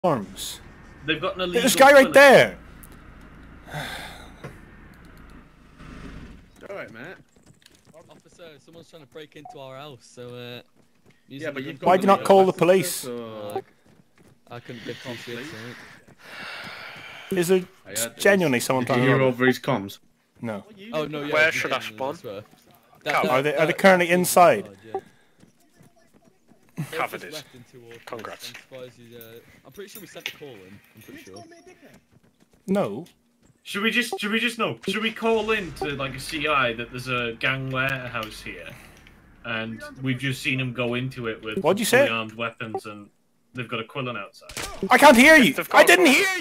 arms. They've got an illegal. This guy right there. Alright, Matt. Officer, someone's trying to break into our house, so Yeah, but you've Why do you not call the police? I couldn't get two shits, Is there genuinely someone Did you trying hear to? over his comms? No. Oh no, yeah. Where should I spawn? Are they currently inside? Cavendish. Congrats. I'm pretty sure we sent a call in. I'm pretty sure. No. Should we just know? Should we call in to like a CI that there's a gang warehouse here, and we've just seen them go into it with What'd you say? fully armed weapons, and they've got a quillen outside. I can't hear you. I didn't hear you.